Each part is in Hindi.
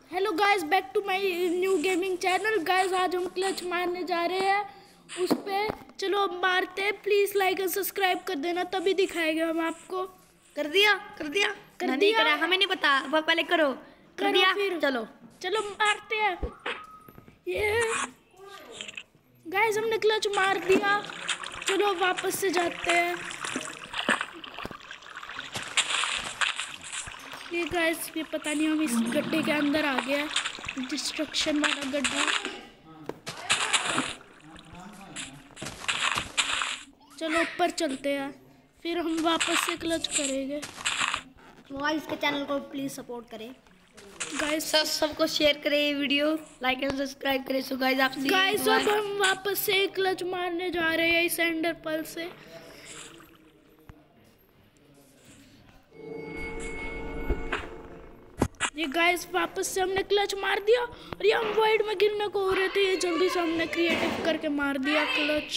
Hello guys, back to my new gaming channel. Guys आज हम क्लच मारने जा रहे हैं उस पे। चलो अब मारते हैं। प्लीज लाइक एंड सब्सक्राइब कर देना, तभी दिखाएंगे हम आपको। कर दिया नहीं करा, हमें नहीं पता, वो पहले करो। कर दिया फिर चलो मारते हैं। ये गाइस हमने क्लच मार दिया। चलो वापस से जाते हैं। ये गाइस ये पता नहीं, हम इस गड्ढे के अंदर आ गया, डिस्ट्रक्शन वाला गड्ढा। चलो ऊपर चलते हैं, फिर हम वापस से क्लच करेंगे। गाइस के चैनल को प्लीज सपोर्ट करें गाइस। सबको शेयर करें ये वीडियो, लाइक एंड सब्सक्राइब करें। सो गाइस आप गाइस अब हम वापस से क्लच मारने जा रहे हैं इस एंडर पर्ल से। ये गाइस वापस से हमने क्लच मार दिया और ये हम वाइड में गिरने को हो रहे थे, ये जल्दी से हमने क्रिएटिव करके मार दिया क्लच।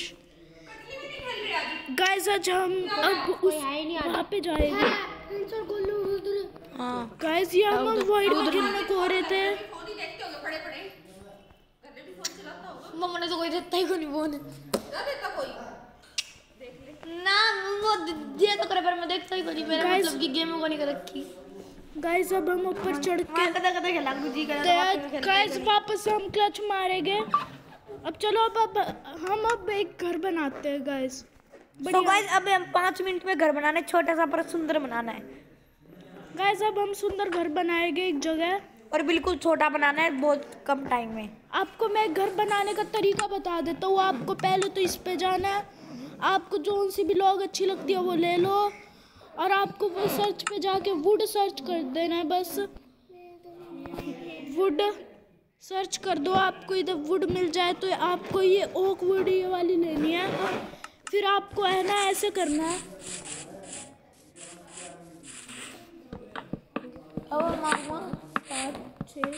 गाइस आज हम अब उस वहाँ पे जाएंगे। गाइस ये हम वाइड में गिरने को हो रहे थे। मम्मा ने तो कोई देता ही नहीं, वो ना वो दिया तो करे, पर मैं देखता ही नहीं। मेरा मतलब कि गेम को नहीं कर रखी। गाइस अब हम ऊपर चढ़ के गाइस वापस हम क्लच मारेंगे। अब चलो अब हम एक घर बनाते हैं गाइस। तो गाइस अब हम 5 मिनट में घर बनाना है, छोटा सा पर सुंदर बनाना है। गाइस अब हम सुंदर घर बनाएंगे एक जगह, और बिल्कुल छोटा बनाना है, बहुत कम टाइम में। आपको मैं घर बनाने का तरीका बता देता हूँ। आपको पहले तो इस पे जाना है, आपको जो सी भी लॉग अच्छी लगती है वो ले लो, और आपको वो सर्च पे जाके वुड सर्च कर देना है। बस वुड सर्च कर दो, आपको इधर वुड मिल जाए तो आपको ये ओक वुड ये वाली लेनी है। फिर आपको है ना ऐसे करना है। और 5 6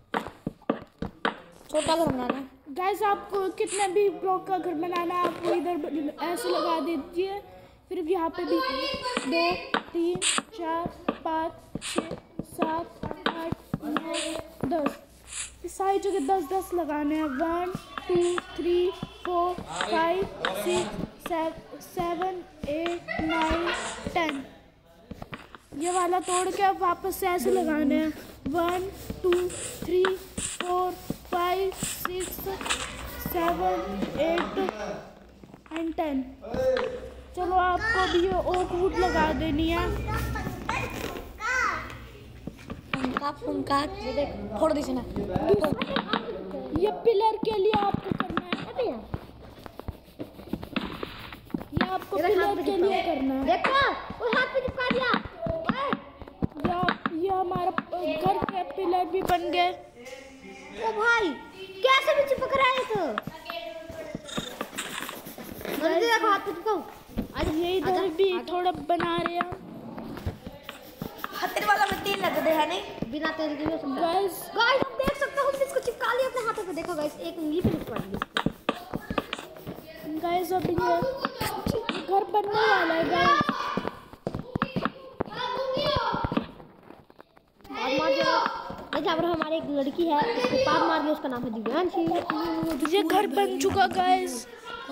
छोटा घर बनाना है। गाइस आपको कितने भी ब्लॉक का घर बनाना है, आपको इधर ऐसे लगा दीजिए। फिर यहाँ पे भी 2 3 4 5 6 7 8 9 10 इस सारी जगह 10 लगाने हैं। 1 2 3 4 5 6 7 8 9 10 ये वाला तोड़ के अब वापस से ऐसे लगाने हैं। 1 2 3 4 5 6 7 8 and 10 चलो आपको भी ये ओक वुड लगा देनी है। फोड़ दी ना। ये पिलर के लिए आपको करना है, ये आपको पिलर के लिए करना है। देखो वो हाथ पे चिपका दिया। ये हमारा घर के पिलर भी बन गए। ओ भाई कैसे भी चिपक रहा है तो हाथ पे चिपकाओ। आज ये इधर भी थोड़ा बना रहे हैं। तेरे वाला में तेल लग दे है नहीं, बिना तेल के गाइस हम देख सकते हो, हमने इसको चिपका लिया अपने हाथों पे। देखो गाइस एक उंगली पे चिपका दी। गाइस अब ये घर बनने वाला है गाइस। जहाँ पर हमारे एक लड़की है, उसको पार मार दिया, उसका नाम है दिव्यांशी। ये घर बन चुका गाइस।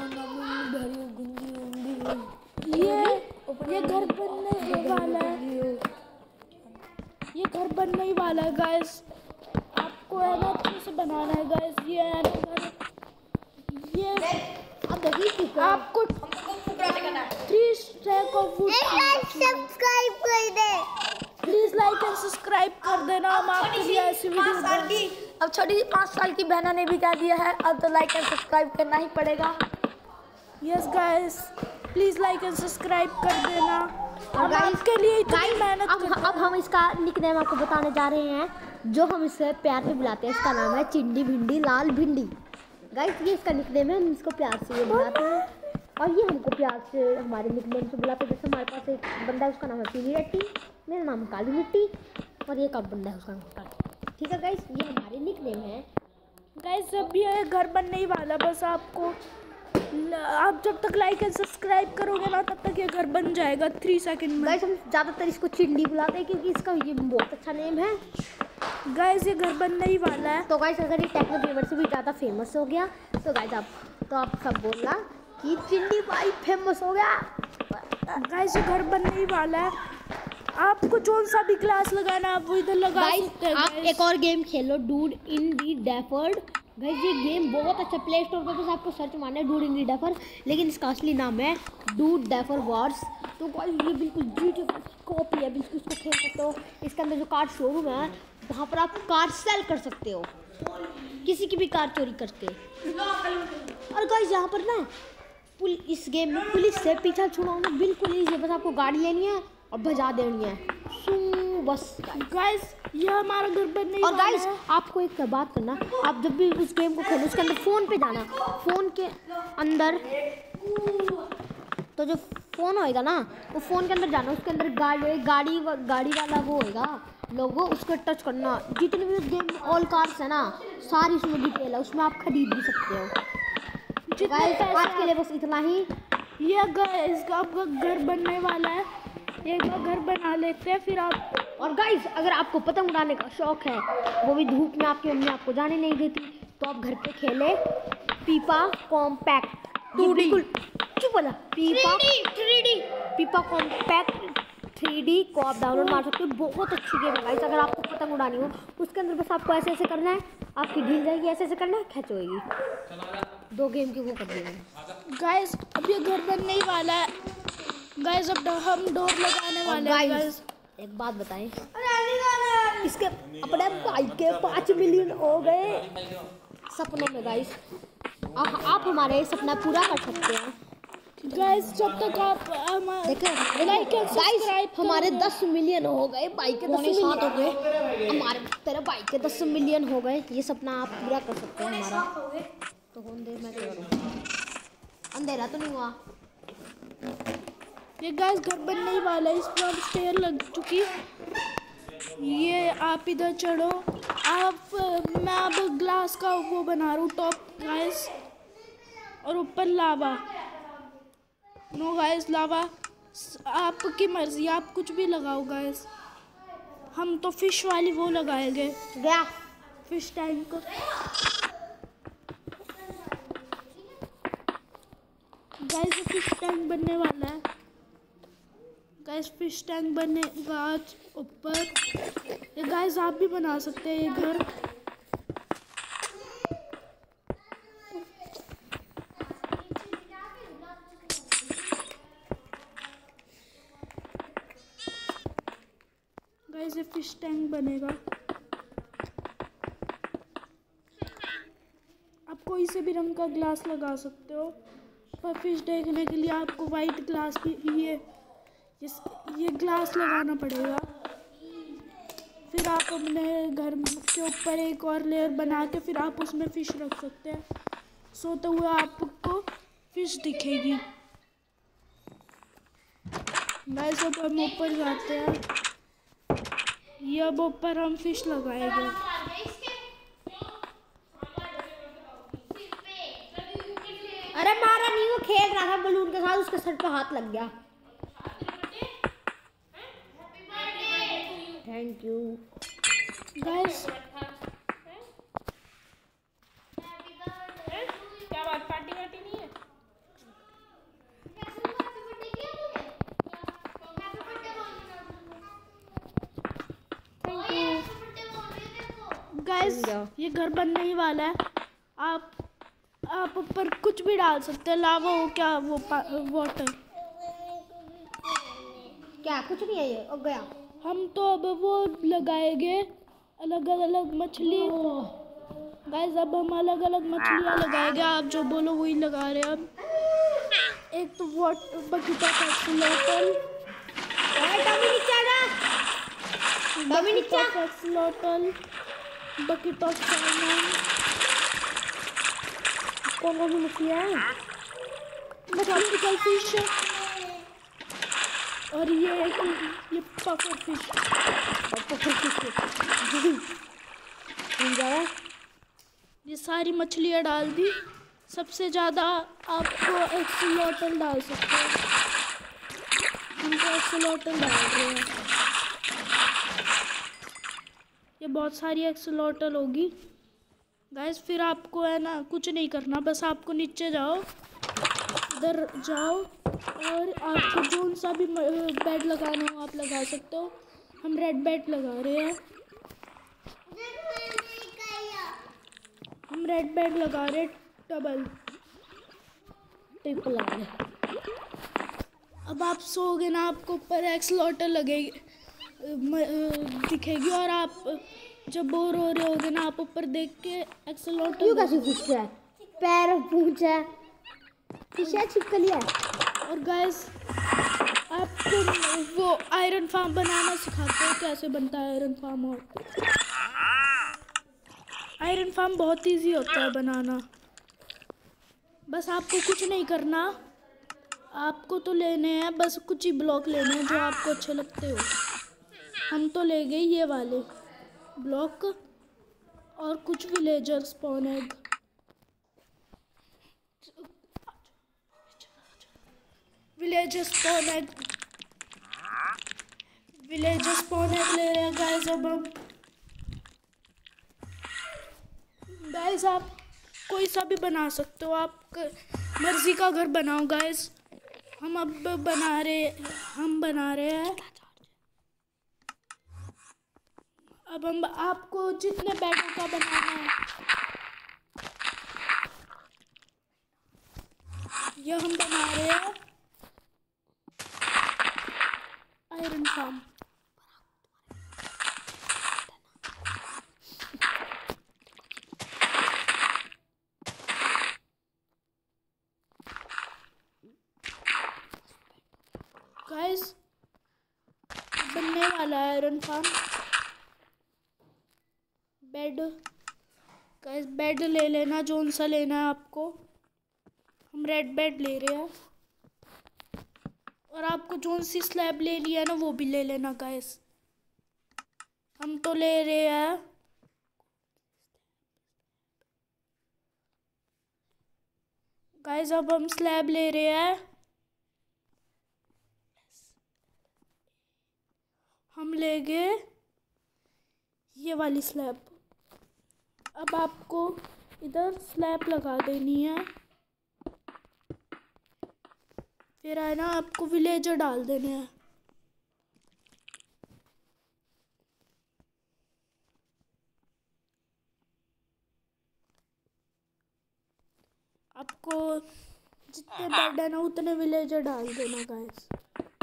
ये घर बनने वाला है। ये घर बनने ही वाला है गाइस। आपको है ना अच्छे से बनाना है गाइस। ये है ना घर, ये आपको 3 स्टैक ऑफ वुड। सब्सक्राइब कर दे, प्लीज लाइक एंड सब्सक्राइब कर देना। हम आपके लिए ऐसी वीडियो। अब छोटी 5 साल की बहना ने भी कह दिया है, अब तो लाइक एंड सब्सक्राइब करना ही पड़ेगा। Yes guys please like and subscribe कर देना। हम आपके लिए इतनी मेहनत अब हम इसका निकनेम आपको बताने जा रहे हैं, जो हम इसे प्यार से बुलाते हैं। इसका नाम है चिंडी भिंडी लाल भिंडी। गाइस ये इसका निकनेम है, हम इसको प्यार से ये बुलाते हैं, और ये हमको प्यार से हमारे निकनेम से बुलाते हैं। जैसे हमारे पास एक बंदा है, उसका नाम है पीली रट्टी, मेरा नाम काली मिट्टी, और ये एक बंदा है, उसका नाम काली। ठीक है गाइस, ये हमारे निकनेम है। गाइस अब ये घर बनने ही वाला, बस आपको आप जब तक लाइक एंड सब्सक्राइब करोगे ना, तब तक ये घर बन जाएगा 3 सेकंड में। गाइस हम ज़्यादातर इसको चिंडी बुलाते हैं, क्योंकि इसका ये बहुत अच्छा नेम है। गाइस ये घर बनने ही वाला है। तो गाइस अगर ये टेक्नो गेमर से भी ज़्यादा फेमस हो गया तो गाइस आप सब बोलना कि चिंडी भाई फेमस हो गया। गाइस ये घर बनने ही वाला है। आपको कौन सा भी क्लास लगाना आप वो इधर लगा सकते हैं। आप एक और गेम खेलो, dude in the deferred. Guys ये गेम बहुत अच्छा, प्ले स्टोर पर बस आपको सर्च मारना है डूड इन दी डेफर, लेकिन इसका असली नाम है डूड डेफर वॉर्स। तो गाइस ये बिल्कुल जीटीए कॉपी है, बिल्कुल इसको खेल सकते हो। इसके अंदर जो कार शोरूम है वहाँ पर आप कार सेल कर सकते हो, किसी की भी कार चोरी करके। और गाइस यहाँ पर ना इस गेम में पुलिस से पीछा छुड़ाना बिल्कुल ईजी है, बस आपको गाड़ी लेनी है और भजा देनी है बस। गाइस ये हमारा घर बनने ही और वाला गाइस है। आपको एक बात करना, आप जब भी उस गेम को खेलो उसके अंदर फ़ोन पे जाना, फ़ोन के अंदर तो जो फ़ोन होएगा ना वो फ़ोन के अंदर जाना, उसके अंदर गाड़ी वाला वो होएगा लोगो, उसको टच करना। जितने भी उस गेम में ऑल कार्स है ना सारी उसमें डिटेल है, उसमें आप खरीद भी सकते हो। गाइस आज के लिए बस इतना ही। ये इसका आपका घर बनने वाला है, एक बार घर बना लेते हैं फिर आप। और गाइस अगर आपको पतंग उड़ाने का शौक है, वो भी धूप में आपकी मम्मी आपको जाने नहीं देती, तो आप घर पे खेले पीपा कॉम्पैक्ट 2D चुप वाला पीपा कॉम्पैक्ट 3D को आप डाउनलोड मार सकते हो। बहुत अच्छी गेम है गाइस। अगर आपको पतंग उड़ानी हो उसके अंदर बस आपको ऐसे ऐसे करना है, आपकी ढील जाएगी, ऐसे ऐसे करना है, खैच होएगी। 2 गेम की वो कर देंगे। गाइस अब ये घर बनने ही वाला है। गाइस अब हम डोर लगाने वाले हैं। गाइस एक बात बताएं, इसके अपने भाई के 5 मिलियन हो गए सपनों में। गाइस आप हमारे सपना पूरा कर सकते हैं। गाइस जब तक आप देखो लाइक एंड सब्सक्राइब, हमारे 10 मिलियन हो गए, भाई के 10 मिलियन हो गए, हमारे तेरे भाई के 10 मिलियन हो गए। ये सपना आप पूरा कर सकते हैं हमारा। तो कौन देर में करूँ, अंधेरा तो नहीं हुआ। ये गाइस घर बनने ही वाला है। इस पर स्टेयर लग चुकी। ये आप इधर चढ़ो। मैं अब ग्लास का वो बना रहा हूँ टॉप गाइस, और ऊपर लावा। नो गाइस लावा आपकी मर्जी, आप कुछ भी लगाओ गाइस। हम तो फिश वाली वो लगाएंगे, गया fish tank. Guys fish tank बनने वाला है। गाइस फिश टैंक बनेगा आज ऊपर। ये गाइस आप भी बना सकते हैं ये घर। गाइस ये फिश टैंक बनेगा। आप कोई से भी रंग का ग्लास लगा सकते हो, पर फिश देखने के लिए आपको वाइट ग्लास भी ये ग्लास लगाना पड़ेगा। फिर आप अपने घर के ऊपर एक और लेयर बना के फिर आप उसमें फिश रख सकते हैं। सोते हुए आपको फिश दिखेगी। गाइस अब हम ऊपर जाते हैं। ये अब ऊपर हम फिश लगाएंगे। अरे मारा नहीं, वो खेल रहा था बलून के साथ, उसके सर पे हाथ लग गया। थैंक यू गाइस क्या बात, पार्टी वार्टी नहीं है? गाइस ये घर बनने ही वाला है। आप ऊपर कुछ भी डाल सकते हैं, लावा हो क्या वो वाटर, क्या कुछ नहीं है ये हो गया। हम तो अब वो लगाएंगे अलग अलग मछली। गाइस अब हम अलग अलग मछलियाँ लगाएंगे, आप जो बोलो वही लगा रहे हैं। अब एक तो bucket of axolotl, bucket of salmon, कौन सी मछलियाँ हैं? ट्रॉपिकल फिश, और ये पफर फिश। ये सारी मछलियाँ डाल दी। सबसे ज़्यादा आपको एक्सलोटल डाल सकते हैं। हम तो एक्सलोटल डाल रहे हैं। ये बहुत सारी एक्सलोटल होगी गाइस। फिर आपको है ना कुछ नहीं करना, बस आपको नीचे जाओ, इधर जाओ और आपको जो सा भी बेड लगाना हो आप लगा सकते हो। हम रेड बेड लगा रहे हैं, हम रेड बेड लगा रहे डबल ट्रिपल लगा रहे। अब आप सोओगे ना, आपको ऊपर एक्सलोटर लगेगी दिखेगी, और आप जब बोर हो रहे होगे ना, आप ऊपर देख के एक्सलोटर क्यों कैसे फिश है, पैर पूंछ है, फिश है, छिपकली है। और गाइस आपको वो आयरन फार्म बनाना सिखाते हैं, कैसे बनता है आयरन फार्म। और आयरन फार्म बहुत इजी होता है बनाना, बस आपको कुछ नहीं करना। आपको तो लेने हैं बस कुछ ही ब्लॉक लेने हैं जो आपको अच्छे लगते हो। हम तो ले गए ये वाले ब्लॉक और कुछ villager spawn egg. Villager spawn egg ले रहे हैं गाइस। अब हम गाइस आप कोई सा भी बना सकते हो, आप मर्जी का घर बनाओ गाइस। हम अब बना रहे हैं। अब हम आपको जितने बेडों का बनाना है ये हम बना रहे हैं आयरन फार्म। गाइस बनने वाला है iron farm. Bed guys, bed ले लेना जोन सा लेना है आपको। हम रेड बेड ले रहे हैं, और आपको जोन सी स्लैब ले लिया ना वो भी ले लेना गाइस। हम तो ले रहे हैं गाइस, अब हम स्लैब ले रहे हैं। हम ले गए ये वाली स्लैब। अब आपको इधर स्लैब लगा देनी है, फिर है ना आपको विलेजर डाल देने हैं। आपको जितने बेड है ना उतने विलेजर डाल देना गाइस।